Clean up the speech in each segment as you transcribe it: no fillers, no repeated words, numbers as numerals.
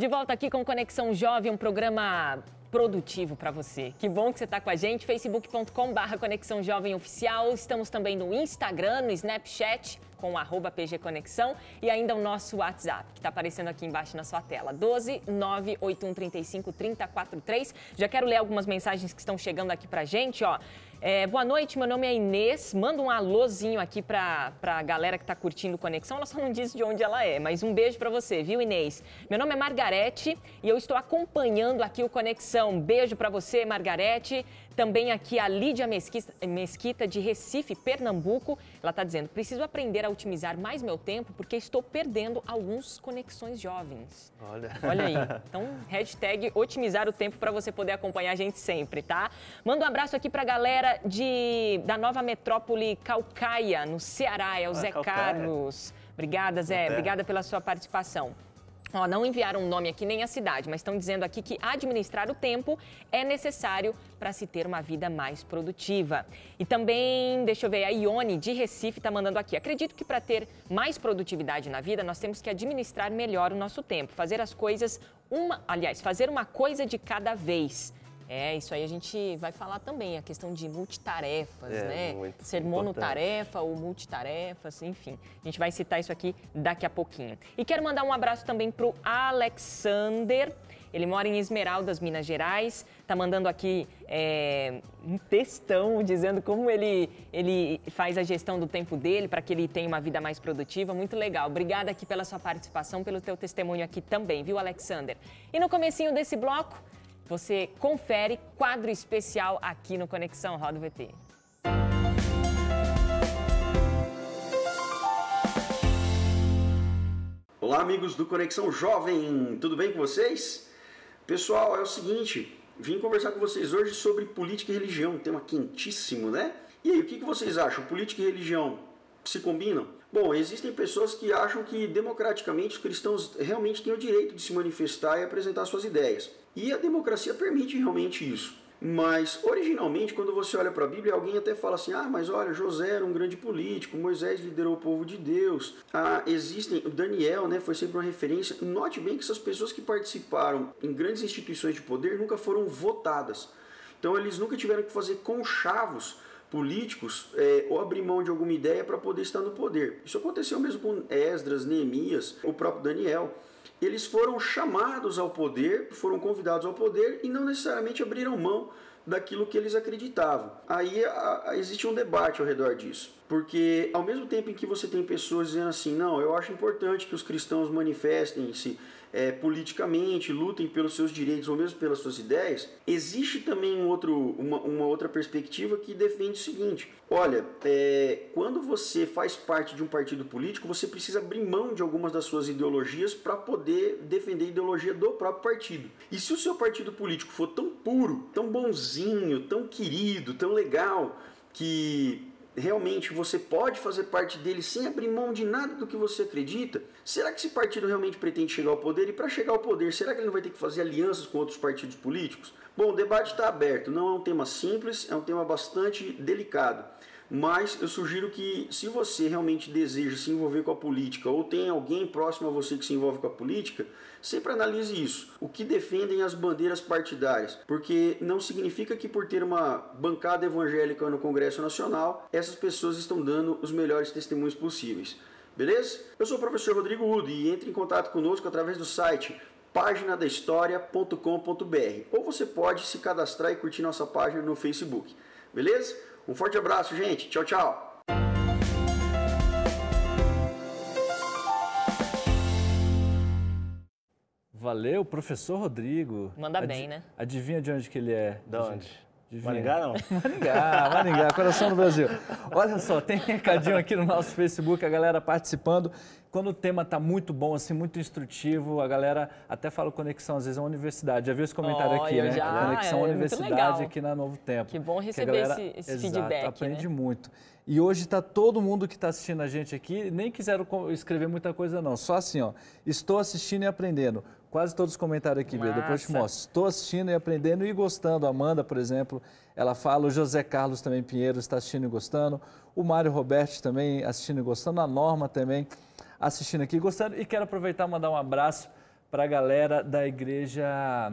De volta aqui com Conexão Jovem, um programa produtivo para você. Que bom que você está com a gente, facebook.com/Conexão Jovem Oficial. Estamos também no Instagram, no Snapchat, com @PGConexão e ainda o nosso WhatsApp, que está aparecendo aqui embaixo na sua tela, 12 981353043. Já quero ler algumas mensagens que estão chegando aqui pra gente, ó. Boa noite, meu nome é Inês, manda um alôzinho aqui pra galera que tá curtindo Conexão, ela só não disse de onde ela é, mas um beijo pra você, viu, Inês? Meu nome é Margarete e eu estou acompanhando aqui o Conexão. Beijo pra você, Margarete. Também aqui a Lídia Mesquita, de Recife, Pernambuco. Ela está dizendo, preciso aprender a otimizar mais meu tempo porque estou perdendo alguns Conexões Jovens. Olha aí. Então, hashtag otimizar o tempo para você poder acompanhar a gente sempre, tá? Manda um abraço aqui para a galera da nova metrópole Caucaia, no Ceará. É o Zé Carlos. Obrigada, Zé. Obrigada pela sua participação. Ó, não enviaram o nome aqui nem a cidade, mas estão dizendo aqui que administrar o tempo é necessário para se ter uma vida mais produtiva. E também, deixa eu ver, a Ione de Recife está mandando aqui. Acredito que para ter mais produtividade na vida, nós temos que administrar melhor o nosso tempo. Fazer uma coisa de cada vez. Isso aí a gente vai falar também, a questão de multitarefas, né? Ser monotarefa ou multitarefas, enfim. A gente vai citar isso aqui daqui a pouquinho. E quero mandar um abraço também para o Alexander. Ele mora em Esmeraldas, Minas Gerais. Tá mandando aqui um textão dizendo como ele faz a gestão do tempo dele para que ele tenha uma vida mais produtiva. Muito legal. Obrigada aqui pela sua participação, pelo teu testemunho aqui também, viu, Alexander? E no comecinho desse bloco, você confere quadro especial aqui no Conexão Roda o VT. Olá, amigos do Conexão Jovem, tudo bem com vocês? Pessoal, é o seguinte, vim conversar com vocês hoje sobre política e religião, um tema quentíssimo, né? E aí, o que vocês acham? Política e religião se combinam? Bom, existem pessoas que acham que democraticamente os cristãos realmente têm o direito de se manifestar e apresentar suas ideias. E a democracia permite realmente isso. Mas, originalmente, quando você olha para a Bíblia, alguém até fala assim, mas olha, José era um grande político, Moisés liderou o povo de Deus, o Daniel, né, foi sempre uma referência. Note bem que essas pessoas que participaram em grandes instituições de poder nunca foram votadas. Então, eles nunca tiveram que fazer conchavos políticos ou abrir mão de alguma ideia para poder estar no poder. Isso aconteceu mesmo com Esdras, Neemias, o próprio Daniel. Eles foram chamados ao poder, foram convidados ao poder e não necessariamente abriram mão daquilo que eles acreditavam. Aí existe um debate ao redor disso, porque ao mesmo tempo em que você tem pessoas dizendo assim, não, eu acho importante que os cristãos manifestem-se politicamente, lutem pelos seus direitos ou mesmo pelas suas ideias, existe também uma outra perspectiva que defende o seguinte, olha, quando você faz parte de um partido político, você precisa abrir mão de algumas das suas ideologias para poder defender a ideologia do próprio partido. E se o seu partido político for tão puro, tão bonzinho, tão querido, tão legal, que realmente você pode fazer parte dele sem abrir mão de nada do que você acredita, será que esse partido realmente pretende chegar ao poder? E para chegar ao poder, será que ele não vai ter que fazer alianças com outros partidos políticos? Bom, o debate está aberto, não é um tema simples, é um tema bastante delicado. Mas eu sugiro que, se você realmente deseja se envolver com a política ou tem alguém próximo a você que se envolve com a política, sempre analise isso. O que defendem as bandeiras partidárias? Porque não significa que por ter uma bancada evangélica no Congresso Nacional, essas pessoas estão dando os melhores testemunhos possíveis. Beleza? Eu sou o professor Rodrigo Udo e entre em contato conosco através do site paginadahistoria.com.br ou você pode se cadastrar e curtir nossa página no Facebook. Beleza? Um forte abraço, gente. Tchau, tchau. Valeu, professor Rodrigo. Manda bem, né? Adivinha de onde que ele é? De onde? Maringá, não? Maringá, coração do Brasil. Olha só, tem recadinho aqui no nosso Facebook, a galera participando. Quando o tema está muito bom, assim, muito instrutivo, a galera até fala Conexão, às vezes é uma universidade. Já viu esse comentário aqui, né? Conexão Universidade aqui na Novo Tempo. Que bom receber esse feedback, aprende muito. E hoje está todo mundo que está assistindo a gente aqui, nem quiseram escrever muita coisa não, só assim, ó, estou assistindo e aprendendo. Quase todos os comentários aqui, Bia, depois eu te mostro. Estou assistindo e aprendendo e gostando. A Amanda, por exemplo, ela fala. O José Carlos também Pinheiro está assistindo e gostando. O Mário Roberto também assistindo e gostando. A Norma também assistindo aqui e gostando. E quero aproveitar e mandar um abraço para a galera da igreja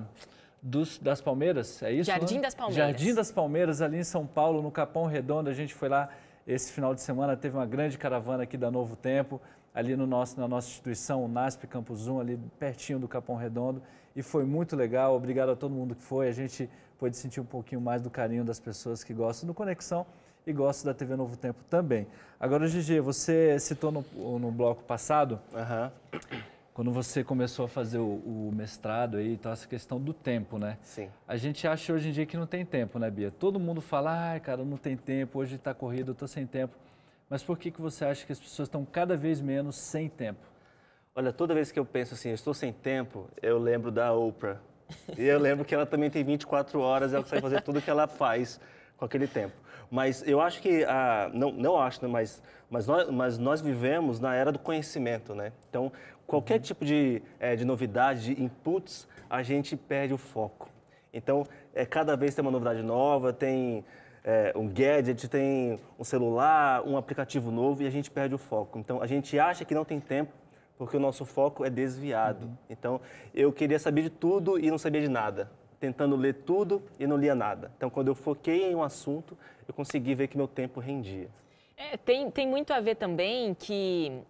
das Palmeiras, é isso? Jardim, né? das Palmeiras. Jardim das Palmeiras, ali em São Paulo, no Capão Redondo. A gente foi lá esse final de semana, teve uma grande caravana aqui da Novo Tempo, ali na nossa instituição, o NASP Campus 1, ali pertinho do Capão Redondo. E foi muito legal, obrigado a todo mundo que foi. A gente pôde sentir um pouquinho mais do carinho das pessoas que gostam do Conexão e gostam da TV Novo Tempo também. Agora, Gigi, você citou no bloco passado, quando você começou a fazer o mestrado aí, então essa questão do tempo, né? Sim. A gente acha hoje em dia que não tem tempo, né, Bia? Todo mundo fala, ai, cara, não tem tempo, hoje está corrido, eu estou sem tempo. Mas por que você acha que as pessoas estão cada vez menos sem tempo? Olha, toda vez que eu penso assim, eu estou sem tempo, eu lembro da Oprah. E eu lembro que ela também tem 24 horas, ela consegue fazer tudo que ela faz com aquele tempo. Mas eu acho que, não acho, né, mas nós vivemos na era do conhecimento, né? Então, qualquer tipo de novidade, de inputs, a gente perde o foco. Então, cada vez tem uma novidade nova, tem um gadget, tem um celular, um aplicativo novo e a gente perde o foco. Então, a gente acha que não tem tempo porque o nosso foco é desviado. Então, eu queria saber de tudo e não sabia de nada. Tentando ler tudo e não lia nada. Então, quando eu foquei em um assunto, eu consegui ver que meu tempo rendia. Tem muito a ver também que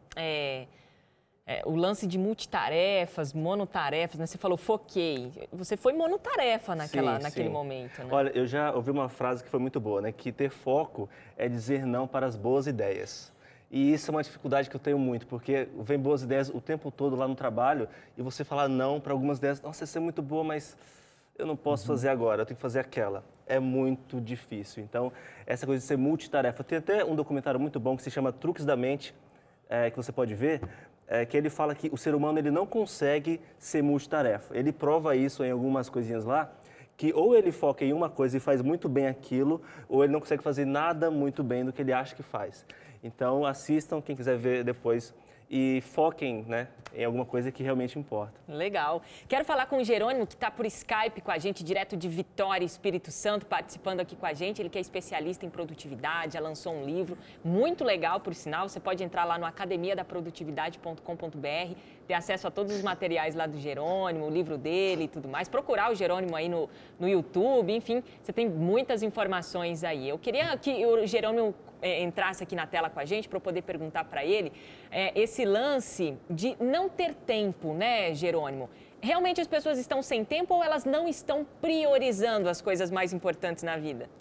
o lance de multitarefas, monotarefas, né? Você falou foquei. Você foi monotarefa naquele momento, né? Olha, eu já ouvi uma frase que foi muito boa, né? Que ter foco é dizer não para as boas ideias. E isso é uma dificuldade que eu tenho muito, porque vem boas ideias o tempo todo lá no trabalho e você falar não para algumas ideias. Nossa, essa é muito boa, mas eu não posso fazer agora, eu tenho que fazer aquela. É muito difícil. Então, essa coisa de ser multitarefa. Tem até um documentário muito bom que se chama Truques da Mente, que você pode ver, que ele fala que o ser humano ele não consegue ser multitarefa. Ele prova isso em algumas coisinhas lá, que ou ele foca em uma coisa e faz muito bem aquilo, ou ele não consegue fazer nada muito bem do que ele acha que faz. Então, assistam, quem quiser ver depois, e foquem, né, em alguma coisa que realmente importa. Legal. Quero falar com o Jerônimo, que está por Skype com a gente, direto de Vitória, Espírito Santo, participando aqui com a gente. Ele que é especialista em produtividade, já lançou um livro muito legal, por sinal. Você pode entrar lá no academiadaprodutividade.com.br, ter acesso a todos os materiais lá do Jerônimo, o livro dele e tudo mais. Procurar o Jerônimo aí no YouTube, enfim, você tem muitas informações aí. Eu queria que o Jerônimo entrasse aqui na tela com a gente para eu poder perguntar para ele esse lance de não ter tempo, né, Jerônimo? Realmente as pessoas estão sem tempo ou elas não estão priorizando as coisas mais importantes na vida?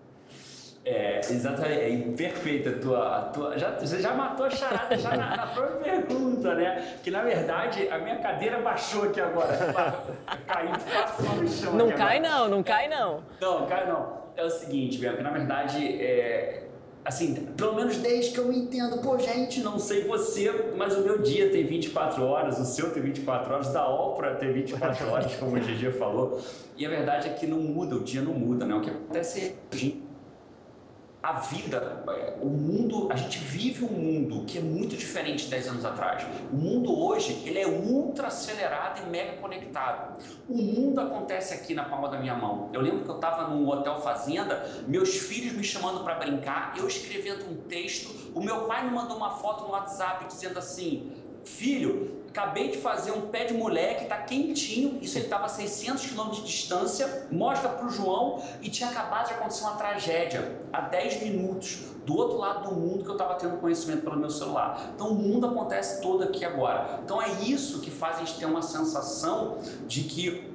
Exatamente, perfeita você já matou a charada já na própria pergunta, né? Que na verdade a minha cadeira baixou aqui agora, caiu quase no chão. Não cai não, não cai não. Não, cai não. É o seguinte, Bianca, na verdade, assim, pelo menos desde que eu me entendo, gente, não sei você, mas o meu dia tem 24 horas, o seu tem 24 horas, da Oprah tem 24 horas, como o Gigi falou. E a verdade é que não muda, o dia não muda, né? O que acontece é a vida, o mundo, a gente vive um mundo que é muito diferente de 10 anos atrás. O mundo hoje, ele é ultra acelerado e mega conectado. O mundo acontece aqui na palma da minha mão. Eu lembro que eu estava num hotel fazenda, meus filhos me chamando para brincar, eu escrevendo um texto, o meu pai me mandou uma foto no WhatsApp dizendo assim: filho, acabei de fazer um pé de moleque, tá quentinho, isso ele estava a 600 km de distância, mostra pro João e tinha acabado de acontecer uma tragédia, há 10 minutos, do outro lado do mundo que eu estava tendo conhecimento pelo meu celular. Então o mundo acontece todo aqui agora. Então é isso que faz a gente ter uma sensação de que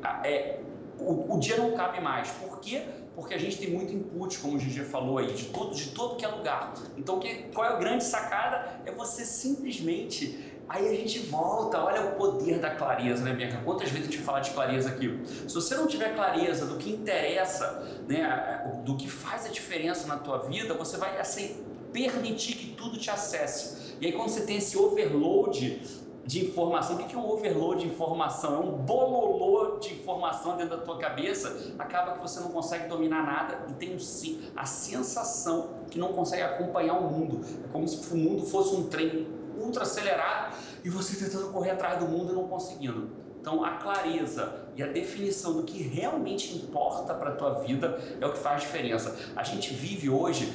o dia não cabe mais. Por quê? Porque a gente tem muito input, como o Gigi falou aí, de todo que é lugar. Então qual é a grande sacada? É você simplesmente... Aí a gente volta, olha o poder da clareza, né, Bianca? Quantas vezes a gente fala de clareza aqui? Se você não tiver clareza do que interessa, né, do que faz a diferença na tua vida, você vai permitir que tudo te acesse. E aí quando você tem esse overload de informação, o que é um overload de informação? É um bololô de informação dentro da tua cabeça, acaba que você não consegue dominar nada e tem a sensação que não consegue acompanhar o mundo. É como se o mundo fosse um trem ultra acelerado e você tentando correr atrás do mundo e não conseguindo. Então, a clareza e a definição do que realmente importa para a tua vida é o que faz diferença. A gente vive hoje,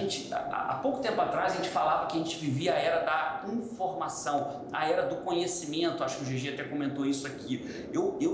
há pouco tempo atrás, a gente falava que a gente vivia a era da informação, a era do conhecimento, acho que o Gigi até comentou isso aqui.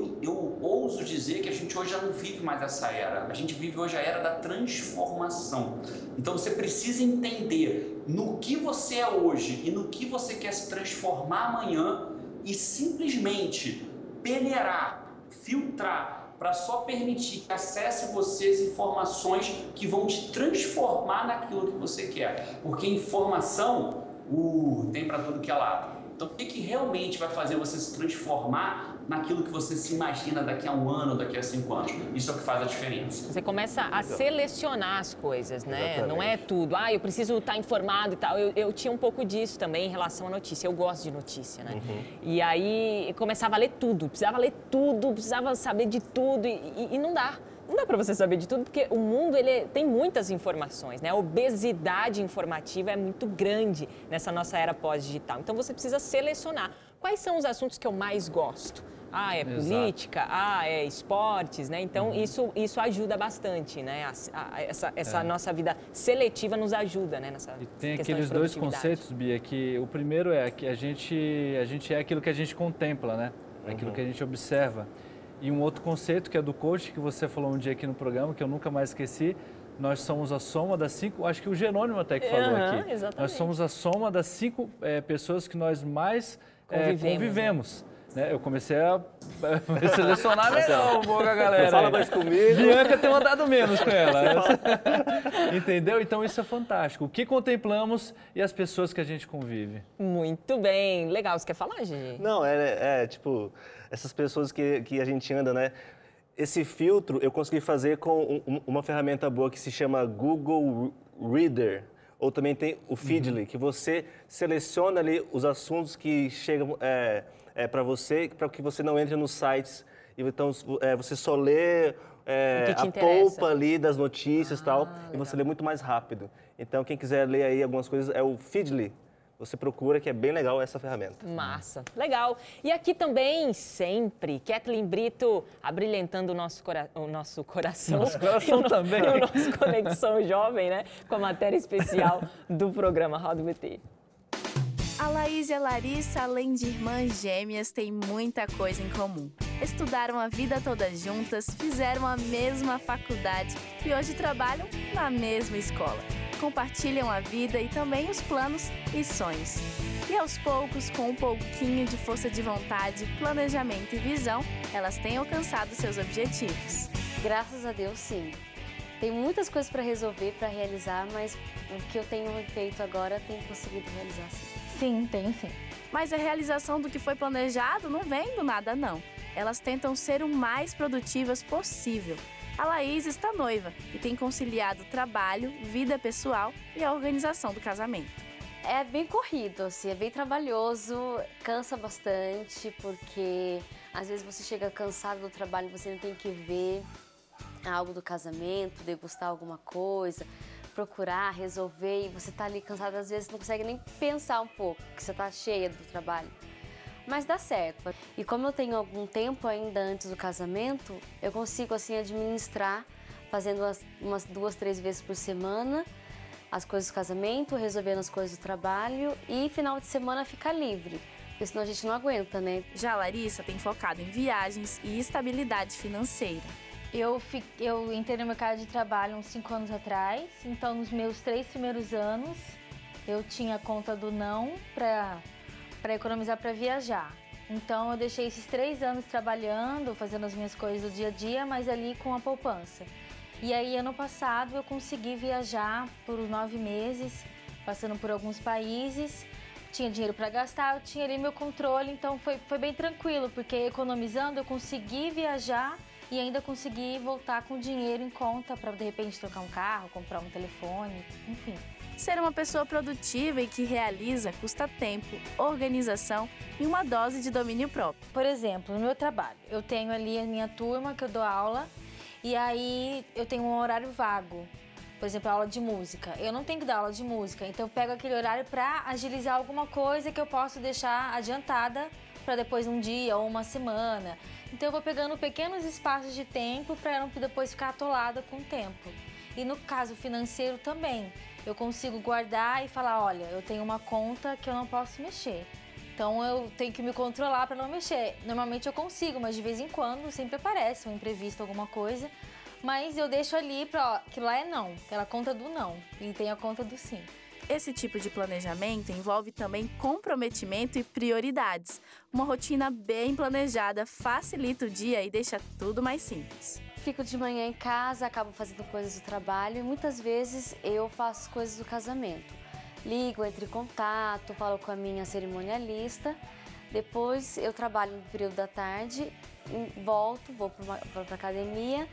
Eu ouso dizer que a gente hoje já não vive mais essa era, a gente vive hoje a era da transformação. Então, você precisa entender no que você é hoje e no que você quer se transformar amanhã e simplesmente peneirar, filtrar, para só permitir que acesse você as informações que vão te transformar naquilo que você quer. Porque informação, tem para tudo que é lado. Então, o que realmente vai fazer você se transformar naquilo que você se imagina daqui a 1 ano, daqui a 5 anos? Isso é o que faz a diferença. Você começa a selecionar as coisas, né? Exatamente. Não é tudo. Eu preciso estar informado e tal. Eu tinha um pouco disso também em relação à notícia. Eu gosto de notícia, né? E aí eu começava a ler tudo. Precisava ler tudo, precisava saber de tudo. E não dá. Não dá para você saber de tudo, porque o mundo tem muitas informações, né? A obesidade informativa é muito grande nessa nossa era pós-digital. Então, você precisa selecionar quais são os assuntos que eu mais gosto. É política, é esportes, né? Então, isso ajuda bastante, né? Essa nossa vida seletiva nos ajuda, né? Nessa e tem questão aqueles de dois produtividade. conceitos, Bia, que o primeiro é que a gente é aquilo que a gente contempla, né? Aquilo que a gente observa. E um outro conceito que é do coach, que você falou um dia aqui no programa, que eu nunca mais esqueci, nós somos a soma das 5, acho que o Jerônimo até que falou aqui. Exatamente. Nós somos a soma das 5 pessoas que nós mais convivemos. Né? Eu comecei a selecionar melhor um pouco a galera. Fala mais comigo. Bianca tem andado menos com ela. Entendeu? Então isso é fantástico. O que contemplamos e as pessoas que a gente convive. Muito bem. Legal. Você quer falar, Gigi? Não, tipo, essas pessoas que a gente anda, né? Esse filtro eu consegui fazer com uma ferramenta boa que se chama Google Reader. Ou também tem o Feedly, que você seleciona ali os assuntos que chegam para você, para que você não entre nos sites. Então, você só lê a polpa ali das notícias e tal, e você lê muito mais rápido. Então, quem quiser ler aí algumas coisas, é o Feedly. Você procura, que é bem legal essa ferramenta. Massa, legal. E aqui também, sempre, Kathleen Brito abrilhantando o nosso coração. Nosso coração também. E o nosso Conexão Jovem, né? Com a matéria especial do programa Roda o VT. A Laís e a Larissa, além de irmãs gêmeas, têm muita coisa em comum. Estudaram a vida toda juntas, fizeram a mesma faculdade e hoje trabalham na mesma escola. Compartilham a vida e também os planos e sonhos. E aos poucos, com um pouquinho de força de vontade, planejamento e visão, elas têm alcançado seus objetivos. Graças a Deus, sim. Tem muitas coisas para resolver, para realizar, mas o que eu tenho feito agora tenho conseguido realizar, sim. Sim, tenho sim. Mas a realização do que foi planejado não vem do nada, não. Elas tentam ser o mais produtivas possível. A Laís está noiva e tem conciliado trabalho, vida pessoal e a organização do casamento. É bem corrido, assim, é bem trabalhoso, cansa bastante, porque às vezes você chega cansado do trabalho e você não tem que ver algo do casamento, degustar alguma coisa, procurar, resolver, e você tá ali cansado, às vezes não consegue nem pensar um pouco, porque você tá cheia do trabalho. Mas dá certo. E como eu tenho algum tempo ainda antes do casamento, eu consigo assim administrar, fazendo umas 2, 3 vezes por semana, as coisas do casamento, resolvendo as coisas do trabalho e final de semana ficar livre, porque senão a gente não aguenta, né? Já a Larissa tem focado em viagens e estabilidade financeira. Eu entrei no mercado de trabalho uns 5 anos atrás, então nos meus 3 primeiros anos eu tinha conta do não para economizar para viajar. Então eu deixei esses 3 anos trabalhando, fazendo as minhas coisas do dia a dia, mas ali com a poupança. E aí ano passado eu consegui viajar por 9 meses, passando por alguns países, tinha dinheiro para gastar, eu tinha ali meu controle, então foi bem tranquilo, porque economizando eu consegui viajar e ainda consegui voltar com dinheiro em conta para de repente trocar um carro, comprar um telefone, enfim. Ser uma pessoa produtiva e que realiza custa tempo, organização e uma dose de domínio próprio. Por exemplo, no meu trabalho, eu tenho ali a minha turma que eu dou aula e aí eu tenho um horário vago. Por exemplo, aula de música. Eu não tenho que dar aula de música, então eu pego aquele horário para agilizar alguma coisa que eu posso deixar adiantada para depois um dia ou uma semana. Então eu vou pegando pequenos espaços de tempo para não depois ficar atolada com o tempo. E no caso financeiro também, eu consigo guardar e falar, olha, eu tenho uma conta que eu não posso mexer. Então eu tenho que me controlar para não mexer. Normalmente eu consigo, mas de vez em quando sempre aparece um imprevisto, alguma coisa. Mas eu deixo ali para que lá é não, aquela conta do não, e tem a conta do sim. Esse tipo de planejamento envolve também comprometimento e prioridades. Uma rotina bem planejada facilita o dia e deixa tudo mais simples. Fico de manhã em casa, acabo fazendo coisas do trabalho e muitas vezes eu faço coisas do casamento. Ligo, entro em contato, falo com a minha cerimonialista. Depois eu trabalho no período da tarde, volto, vou para a academia.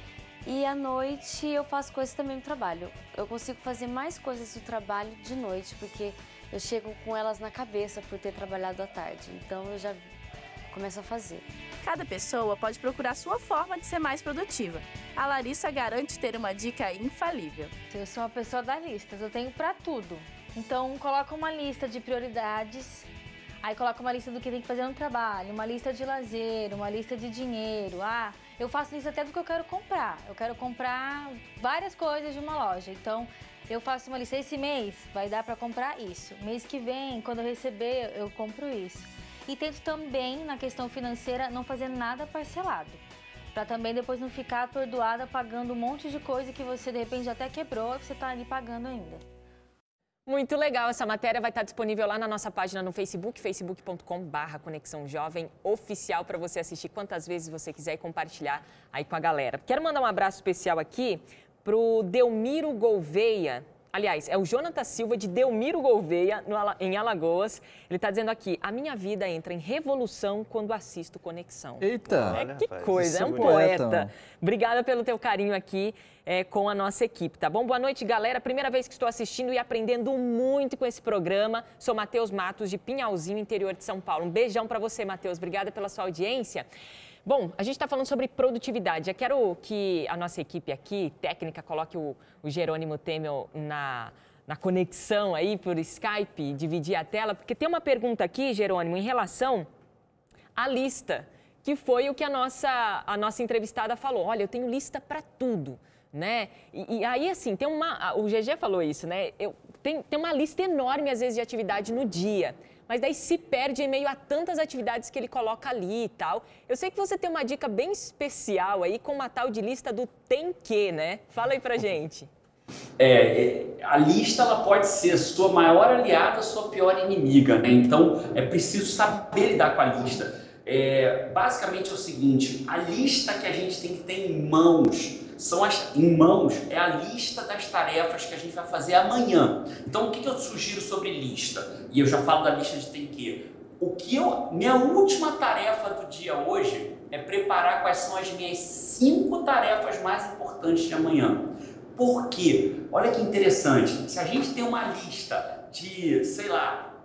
E à noite eu faço coisas também no trabalho. Eu consigo fazer mais coisas do trabalho de noite, porque eu chego com elas na cabeça por ter trabalhado à tarde. Então eu já começo a fazer. Cada pessoa pode procurar sua forma de ser mais produtiva. A Larissa garante ter uma dica infalível. Eu sou uma pessoa da listas, eu tenho para tudo. Então coloca uma lista de prioridades, aí coloca uma lista do que tem que fazer no trabalho, uma lista de lazer, uma lista de dinheiro. Eu faço lista até do que eu quero comprar. Eu quero comprar várias coisas de uma loja. Então, eu faço uma lista. Esse mês vai dar para comprar isso. Mês que vem, quando eu receber, eu compro isso. E tento também, na questão financeira, não fazer nada parcelado. Para também depois não ficar atordoada pagando um monte de coisa que você, de repente, até quebrou e você está ali pagando ainda. Muito legal, essa matéria vai estar disponível lá na nossa página no Facebook, facebook.com/Conexão Jovem Oficial, para você assistir quantas vezes você quiser e compartilhar aí com a galera. Quero mandar um abraço especial aqui pro Delmiro Gouveia. Aliás, é o Jonathan Silva de Delmiro Gouveia, em Alagoas. Ele está dizendo aqui, a minha vida entra em revolução quando assisto Conexão. Eita! Que coisa, é um poeta. Obrigada pelo teu carinho aqui com a nossa equipe, tá bom? Boa noite, galera. Primeira vez que estou assistindo e aprendendo muito com esse programa. Sou Matheus Matos, de Pinhalzinho, interior de São Paulo. Um beijão para você, Matheus. Obrigada pela sua audiência. Bom, a gente está falando sobre produtividade. Eu quero que a nossa equipe aqui, técnica, coloque o Jerônimo Temel na conexão aí por Skype, dividir a tela, porque tem uma pergunta aqui, Jerônimo, em relação à lista, que foi o que a nossa entrevistada falou. Olha, eu tenho lista para tudo, né? E aí, assim, o GG falou isso, né? Tem uma lista enorme, às vezes, de atividade no dia. Mas daí se perde em meio a tantas atividades que ele coloca ali e tal. Eu sei que você tem uma dica bem especial aí com uma tal de lista do tem que, né? Fala aí pra gente. A lista ela pode ser sua maior aliada, sua pior inimiga, né? Então é preciso saber lidar com a lista. Basicamente é o seguinte, a lista que a gente tem que ter em mãos é a lista das tarefas que a gente vai fazer amanhã. Então, o que eu sugiro sobre lista? E eu já falo da lista de tem que. Minha última tarefa do dia hoje é preparar quais são as minhas 5 tarefas mais importantes de amanhã. Por quê? Olha que interessante. Se a gente tem uma lista de, sei lá,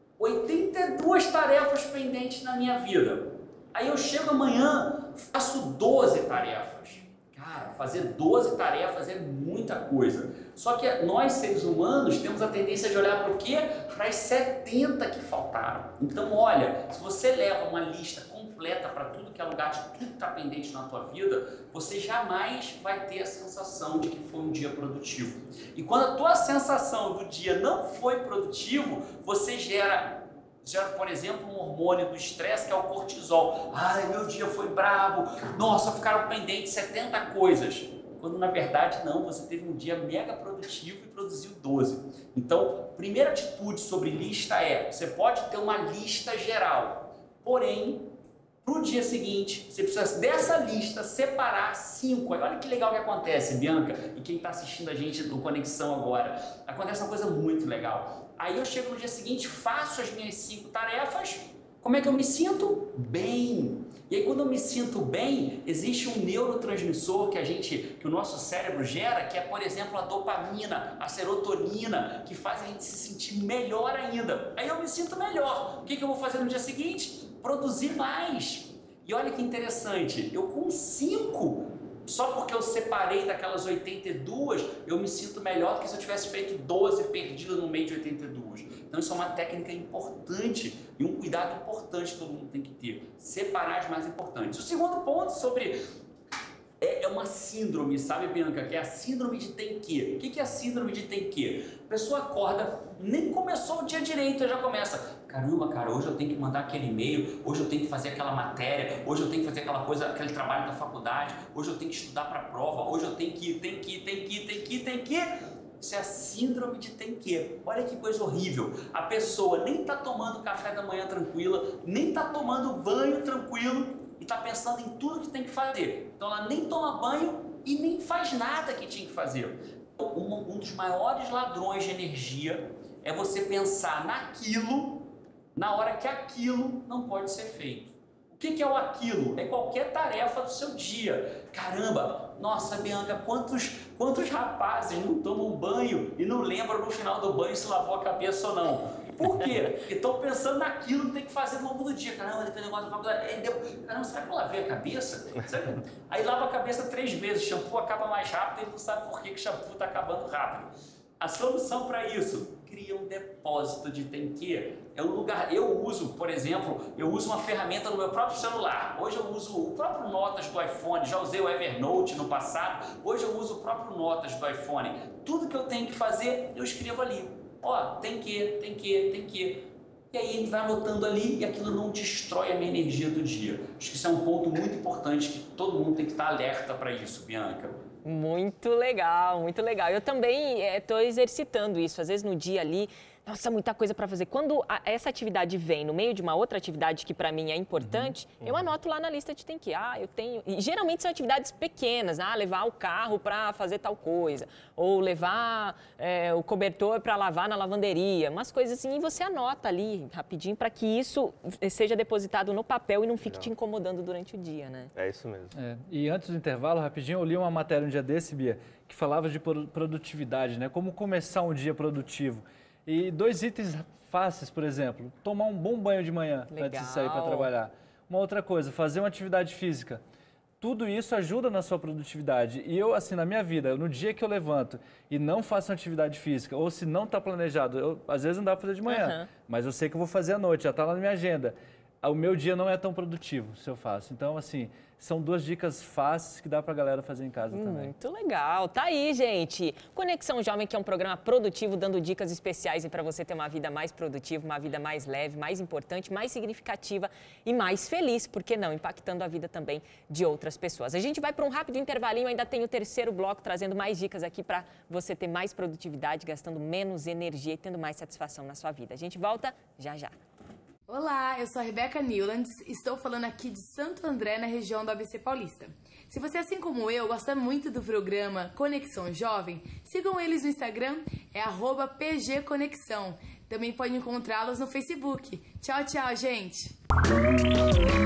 82 tarefas pendentes na minha vida, aí eu chego amanhã, faço 12 tarefas. Cara, fazer 12 tarefas é muita coisa. Só que nós, seres humanos, temos a tendência de olhar para o quê? Para as 70 que faltaram. Então, olha, se você leva uma lista completa para tudo que é lugar de tudo que está pendente na tua vida, você jamais vai ter a sensação de que foi um dia produtivo. E quando a tua sensação do dia não foi produtivo, você gera, por exemplo, um hormônio do estresse, que é o cortisol. Ai, meu dia foi brabo, nossa, ficaram pendentes 70 coisas. Quando na verdade não, você teve um dia mega produtivo e produziu 12. Então, primeira atitude sobre lista você pode ter uma lista geral, porém, para o dia seguinte, você precisa dessa lista separar 5. Olha que legal que acontece, Bianca, e quem está assistindo a gente do Conexão agora. Acontece uma coisa muito legal. Aí eu chego no dia seguinte, faço as minhas 5 tarefas. Como é que eu me sinto? Bem. E aí quando eu me sinto bem, existe um neurotransmissor que o nosso cérebro gera, que é, por exemplo, a dopamina, a serotonina, que faz a gente se sentir melhor ainda. Aí eu me sinto melhor. O que eu vou fazer no dia seguinte? Produzir mais. E olha que interessante, eu com 5 só porque eu separei daquelas 82, eu me sinto melhor do que se eu tivesse feito 12 perdidas no meio de 82. Então isso é uma técnica importante e um cuidado importante que todo mundo tem que ter. Separar as mais importantes. O segundo ponto sobre... É uma síndrome, sabe, Bianca? Que é a síndrome de tem que. O que é a síndrome de tem que? A pessoa acorda, nem começou o dia direito, já começa. Caramba, cara, hoje eu tenho que mandar aquele e-mail, hoje eu tenho que fazer aquela matéria, hoje eu tenho que fazer aquela coisa, aquele trabalho da faculdade, hoje eu tenho que estudar para a prova, hoje eu tenho que. Isso é a síndrome de tem que. Olha que coisa horrível. A pessoa nem está tomando café da manhã tranquila, nem está tomando banho tranquilo, e está pensando em tudo que tem que fazer. Então ela nem toma banho e nem faz nada que tinha que fazer. Um dos maiores ladrões de energia é você pensar naquilo na hora que aquilo não pode ser feito. O que é o aquilo? É qualquer tarefa do seu dia. Caramba, nossa, Bianca, quantos rapazes não tomam banho e não lembram no final do banho se lavou a cabeça ou não? Por quê? Porque estão pensando naquilo que tem que fazer no longo do dia. Caramba, tem negócio da faculdade. Caramba, será que eu lavei a cabeça? Aí lava a cabeça 3 vezes, o shampoo acaba mais rápido e ele não sabe por que o shampoo está acabando rápido. A solução para isso, cria um depósito de tem que. É um lugar, eu uso, por exemplo, uma ferramenta no meu próprio celular. Hoje eu uso o próprio Notas do iPhone, já usei o Evernote no passado, hoje eu uso o próprio Notas do iPhone. Tudo que eu tenho que fazer, eu escrevo ali. Ó, tem que. E aí ele vai anotando ali e aquilo não destrói a minha energia do dia. Acho que isso é um ponto muito importante que todo mundo tem que estar alerta para isso, Bianca. Muito legal, muito legal. Eu também estou exercitando isso. Às vezes no dia ali, nossa, muita coisa para fazer. Quando essa atividade vem no meio de uma outra atividade que para mim é importante, eu anoto lá na lista de tem que. Eu tenho... E geralmente são atividades pequenas. Levar o carro para fazer tal coisa. Ou levar o cobertor para lavar na lavanderia. Umas coisas assim. E você anota ali rapidinho para que isso seja depositado no papel e não fique te incomodando durante o dia, né? É isso mesmo. E antes do intervalo, rapidinho, eu li uma matéria um dia desse, Bia, que falava de produtividade, né? Como começar um dia produtivo. E 2 itens fáceis, por exemplo, tomar um bom banho de manhã antes de sair para trabalhar. Uma outra coisa, fazer uma atividade física. Tudo isso ajuda na sua produtividade. E eu, assim, na minha vida, no dia que eu levanto e não faço uma atividade física, ou se não está planejado, às vezes não dá para fazer de manhã, mas eu sei que eu vou fazer à noite, já está lá na minha agenda. O meu dia não é tão produtivo se eu faço. Então, assim, são 2 dicas fáceis que dá pra galera fazer em casa também. Muito legal. Tá aí, gente. Conexão Jovem, que é um programa produtivo, dando dicas especiais para você ter uma vida mais produtiva, uma vida mais leve, mais importante, mais significativa e mais feliz, por que não? Impactando a vida também de outras pessoas. A gente vai para um rápido intervalinho, ainda tem o 3º bloco, trazendo mais dicas aqui para você ter mais produtividade, gastando menos energia e tendo mais satisfação na sua vida. A gente volta já já. Olá, eu sou a Rebeca Newlands, estou falando aqui de Santo André, na região do ABC Paulista. Se você, assim como eu, gosta muito do programa Conexão Jovem, sigam eles no Instagram, é @pgconexão. Também pode encontrá-los no Facebook. Tchau, tchau, gente!